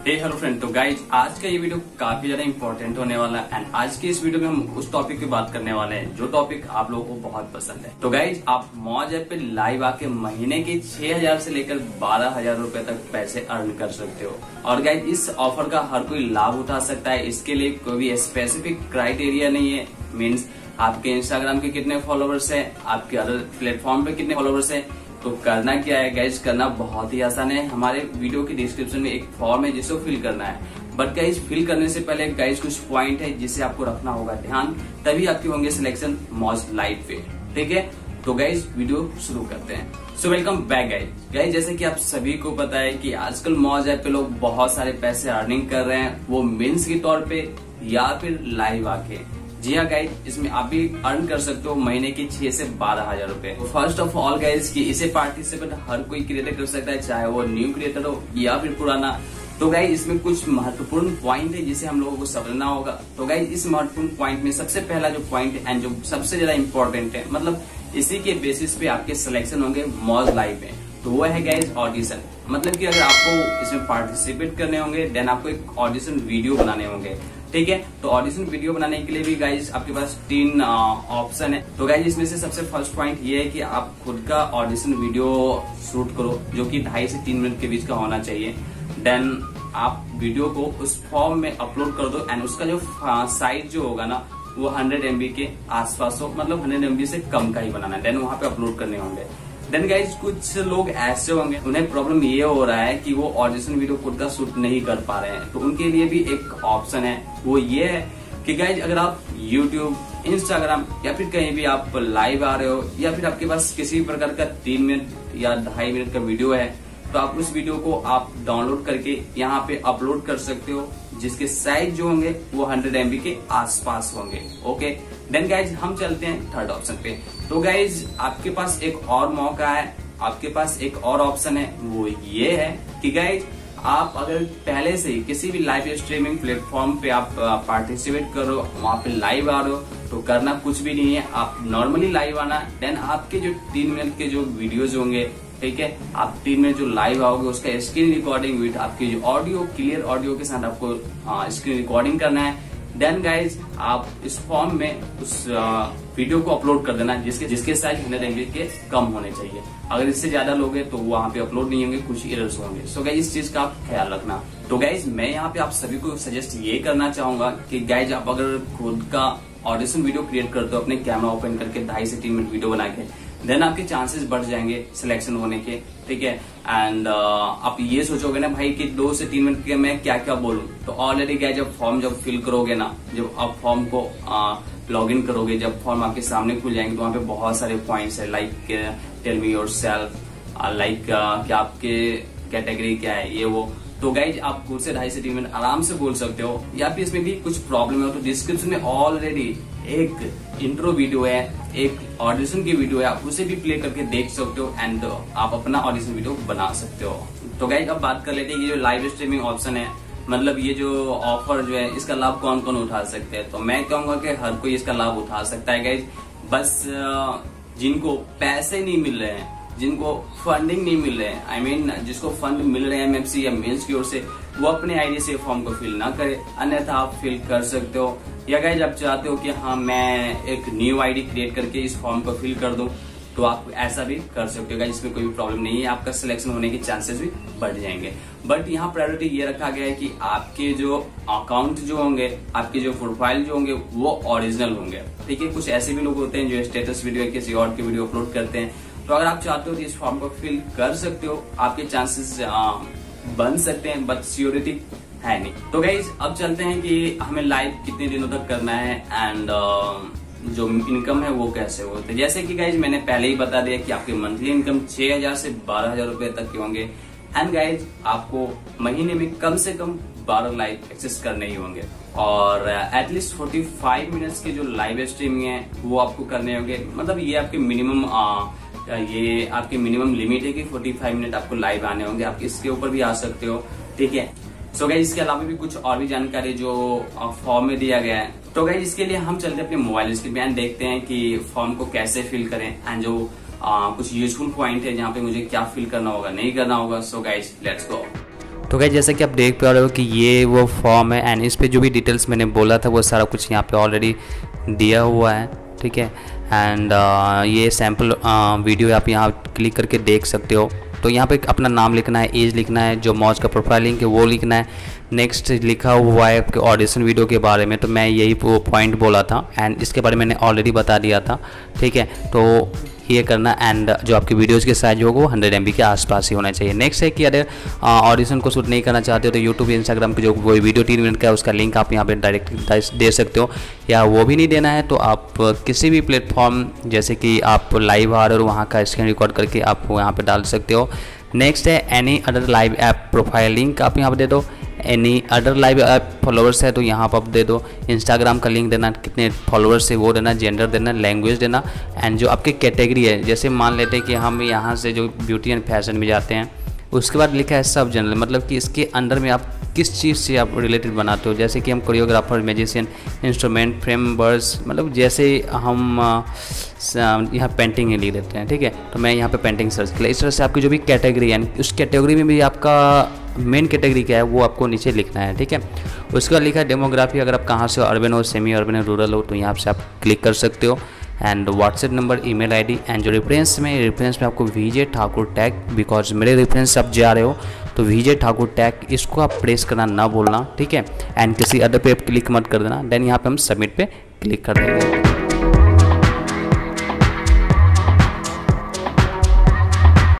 Hello friend, तो guys आज का ये वीडियो काफी ज्यादा इंपॉर्टेंट होने वाला है एंड आज की इस वीडियो में हम उस टॉपिक की बात करने वाले हैं जो टॉपिक आप लोगों को बहुत पसंद है। तो गाइज आप मौज ऐप पे लाइव आके महीने के 6,000 से लेकर 12,000 रुपए तक पैसे अर्न कर सकते हो। और गाइज इस ऑफर का हर कोई लाभ उठा सकता है, इसके लिए कोई भी स्पेसिफिक क्राइटेरिया नहीं है। मीन्स आपके इंस्टाग्राम के कितने फॉलोवर्स है, आपके अदर प्लेटफॉर्म पे कितने फॉलोवर्स है। तो करना क्या है गाइज, करना बहुत ही आसान है। हमारे वीडियो के डिस्क्रिप्शन में एक फॉर्म है जिसको फिल करना है। बट गाइज फिल करने से पहले गाइज कुछ पॉइंट है जिसे आपको रखना होगा ध्यान, तभी आपके होंगे सिलेक्शन मौज लाइव पे। ठीक है, तो गाइज वीडियो शुरू करते हैं। So welcome back guys. जैसे कि आप सभी को पता है कि आजकल मौज ऐप पे लोग बहुत सारे पैसे अर्निंग कर रहे हैं, वो मीन्स के तौर पे या फिर लाइव आके। जी हाँ गाइज, इसमें आप भी अर्न कर सकते हो महीने की 6 से 12,000 रुपए। फर्स्ट ऑफ ऑल गाइज कि इसे पार्टिसिपेट हर कोई क्रिएटर कर सकता है, चाहे वो न्यू क्रिएटर हो या फिर पुराना। तो गाइज इसमें कुछ महत्वपूर्ण पॉइंट है जिसे हम लोगों को समझना होगा। तो गाइज इस महत्वपूर्ण पॉइंट में सबसे पहला जो पॉइंट है एंड जो सबसे ज्यादा इम्पोर्टेंट है, मतलब इसी के बेसिस पे आपके सिलेक्शन होंगे मौज लाइव में, तो वो है गाइज ऑडिशन। मतलब कि अगर आपको इसमें पार्टिसिपेट करने होंगे देन आपको एक ऑडिशन वीडियो बनाने होंगे। ठीक है, तो ऑडिशन वीडियो बनाने के लिए भी गाइज आपके पास 3 ऑप्शन है। तो गाइज इसमें से सबसे फर्स्ट पॉइंट ये है कि आप खुद का ऑडिशन वीडियो शूट करो जो कि 2.5 से 3 मिनट के बीच का होना चाहिए। देन आप वीडियो को उस फॉर्म में अपलोड कर दो एंड उसका जो साइज जो होगा ना वो 100 MB के आसपास हो, मतलब 100 MB से कम का ही बनाना है। देन वहां पे अपलोड करने होंगे। देन गाइज कुछ लोग ऐसे होंगे उन्हें प्रॉब्लम ये हो रहा है कि वो ऑडिशन वीडियो खुद का शूट नहीं कर पा रहे हैं, तो उनके लिए भी एक ऑप्शन है। वो ये है कि गाइज अगर आप YouTube, Instagram या फिर कहीं भी आप लाइव आ रहे हो या फिर आपके पास किसी भी प्रकार का 3 मिनट या 2.5 मिनट का वीडियो है, तो आप उस वीडियो को आप डाउनलोड करके यहाँ पे अपलोड कर सकते हो, जिसके साइज जो होंगे वो 100 MB के आसपास होंगे। ओके, देन गाइज हम चलते हैं थर्ड ऑप्शन पे। तो गाइज आपके पास एक और मौका है, आपके पास एक और ऑप्शन है, वो ये है कि गाइज आप अगर पहले से ही किसी भी लाइव स्ट्रीमिंग प्लेटफॉर्म पे आप पार्टिसिपेट कर रहे हो, वहां पे लाइव आ रहे हो, तो करना कुछ भी नहीं है। आप नॉर्मली लाइव आना, देन आपके जो 3 मिनट के जो वीडियोज होंगे, ठीक है, आप 3 मिनट जो लाइव आओगे उसका स्क्रीन रिकॉर्डिंग विद आपकी जो ऑडियो, क्लियर ऑडियो के साथ आपको स्क्रीन रिकॉर्डिंग करना है। देन गाइज आप इस फॉर्म में उस वीडियो को अपलोड कर देना जिसके साइज 100 MB के कम होने चाहिए। अगर इससे ज्यादा लोगे तो वहां पे अपलोड नहीं होंगे, कुछ एरर्स होंगे। सो गाइज इस चीज का आप ख्याल रखना। तो गाइज मैं यहाँ पे आप सभी को सजेस्ट ये करना चाहूंगा कि गाइज आप अगर खुद का ऑडिशन वीडियो क्रिएट करते हो अपने कैमरा ओपन करके 2.5 से 3 मिनट वीडियो बना के, देन आपके चांसेस बढ़ जाएंगे सिलेक्शन होने के। ठीक है, एंड आप ये सोचोगे ना भाई कि 2 से 3 मिनट के मैं क्या क्या बोलूं, तो ऑलरेडी क्या जब फॉर्म जब फिल करोगे ना, जब आप फॉर्म को लॉग इन करोगे, जब फॉर्म आपके सामने खुल जाएंगे तो वहाँ पे बहुत सारे पॉइंट्स है, like tell me yourself, like क्या आपके कैटेगरी क्या है, ये वो। तो गाइज आप खुद से 2.5 से 3 मिनट आराम से बोल सकते हो। या फिर इसमें भी कुछ प्रॉब्लम है तो डिस्क्रिप्शन में ऑलरेडी एक इंट्रो वीडियो है, एक ऑडिशन की वीडियो है, आप उसे भी प्ले करके देख सकते हो एंड आप अपना ऑडिशन वीडियो बना सकते हो। तो गाइज अब बात कर लेते हैं ये जो लाइव स्ट्रीमिंग ऑप्शन है, मतलब ये जो ऑफर जो है इसका लाभ कौन कौन उठा सकते हैं। तो मैं कहूंगा कि हर कोई इसका लाभ उठा सकता है गाइज, बस जिनको पैसे नहीं मिल रहे हैं, जिनको फंडिंग नहीं मिल रहे हैं, I mean, जिसको फंड मिल रहे हैं MFC या मेंस की ओर से, वो अपने आईडी से फॉर्म को फिल ना करे, अन्यथा आप फिल कर सकते हो। या गाइज आप चाहते हो कि हाँ मैं एक न्यू आईडी क्रिएट करके इस फॉर्म को फिल कर दूं, तो आप ऐसा भी कर सकते हो गाइज, इसमें कोई भी प्रॉब्लम नहीं है, आपका सिलेक्शन होने के चांसेस भी बढ़ जाएंगे। बट यहाँ प्रायोरिटी ये रखा गया है कि आपके जो अकाउंट जो होंगे, आपके जो प्रोफाइल जो होंगे वो ओरिजिनल होंगे। ठीक है, कुछ ऐसे भी लोग होते हैं जो स्टेटस वीडियो या किसी और की वीडियो अपलोड करते हैं, तो अगर आप चाहते हो तो इस फॉर्म को फिल कर सकते हो, आपके चांसेस बन सकते हैं, बट सियोरिटी है नहीं। तो गाइज अब चलते हैं कि हमें लाइव कितने दिनों तक करना है एंड जो इनकम है वो कैसे होते हैं। जैसे कि गाइज मैंने पहले ही बता दिया कि आपकी मंथली इनकम 6,000 से 12,000 रुपए तक के होंगे एंड गाइज आपको महीने में कम से कम 12 लाइव एक्सेस करने ही होंगे और एटलीस्ट 45 मिनट्स के जो लाइव स्ट्रीमिंग है वो आपको करने होंगे। मतलब ये आपके मिनिमम लिमिट है कि 45 मिनट आपको लाइव आने होंगे, आप इसके ऊपर भी आ सकते हो। ठीक है, सो गाइस इसके अलावा भी कुछ और भी जानकारी जो फॉर्म में दिया गया है। तो गाइस इसके लिए हम चलते हैं अपने मोबाइल स्क्रीन पे एंड देखते हैं कि फॉर्म को कैसे फिल करें एंड जो कुछ यूजफुल पॉइंट है जहाँ पे मुझे क्या फिल करना होगा नहीं करना होगा। So guys let's go. तो गाइस जैसा कि आप देख पा रहे हो कि ये वो फॉर्म है एंड इस पे जो भी डिटेल्स मैंने बोला था वो सारा कुछ यहाँ पे ऑलरेडी दिया हुआ है, ठीक है। एंड ये सैम्पल वीडियो आप यहाँ क्लिक करके देख सकते हो। तो यहाँ पे अपना नाम लिखना है, एज लिखना है, जो मौज का प्रोफाइल लिंक है वो लिखना है। नेक्स्ट लिखा हुआ है आपके ऑडिशन वीडियो के बारे में, तो मैं यही वो पॉइंट बोला था एंड इसके बारे में मैंने ऑलरेडी बता दिया था, ठीक है। तो ये करना एंड जो आपके वीडियोज़ के साइज होगा वो 100 MB के आसपास ही होना चाहिए। नेक्स्ट है कि अगर ऑडिशन को शूट नहीं करना चाहते हो तो यूट्यूब इंस्टाग्राम के जो वो वीडियो 3 मिनट का है उसका लिंक आप यहाँ पे डायरेक्ट दे सकते हो, या वो भी नहीं देना है तो आप किसी भी प्लेटफॉर्म जैसे कि आप लाइव आ रहे हो वहाँ का स्क्रीन रिकॉर्ड करके आप यहाँ पे डाल सकते हो। नेक्स्ट है any other live app profile link आप यहाँ पर दे दो। Any other live app followers है तो यहाँ पर आप दे दो। इंस्टाग्राम का लिंक देना, कितने फॉलोअर्स है वो देना, जेंडर देना, लैंग्वेज देना एंड जो आपकी कैटेगरी है, जैसे मान लेते हैं कि हम यहाँ से जो ब्यूटी एंड फैशन में जाते हैं उसके बाद लिखा है सब जनरल, मतलब कि इसके अंडर में आप किस चीज़ से आप रिलेटेड बनाते हो। जैसे कि हम कोरियोग्राफर, म्यूजिशियन, इंस्ट्रूमेंट, फ्रेमवर्स, मतलब जैसे हम यहाँ पेंटिंग ही लिख देते हैं, ठीक है। तो मैं यहाँ पे पेंटिंग सर्च किया। इस तरह से आपकी जो भी कैटेगरी है उस कैटेगरी में भी आपका मेन कैटेगरी क्या है वो आपको नीचे लिखना है, ठीक है। उसके बाद लिखा है डेमोग्राफी, अगर आप कहाँ से हो, अर्बन हो, सेमी अर्बन हो, रूरल हो, तो यहाँ से आप क्लिक कर सकते हो। And WhatsApp number, email ID and जो रेफरेंस में आपको विजय ठाकुर टैग, बिकॉज मेरे रेफरेंस आप जा रहे हो तो विजय ठाकुर टैग इसको आप प्रेस करना ना बोलना, ठीक है। एंड किसी अदर पे क्लिक मत कर देना। देन यहाँ पे हम सबमिट पे क्लिक कर देंगे।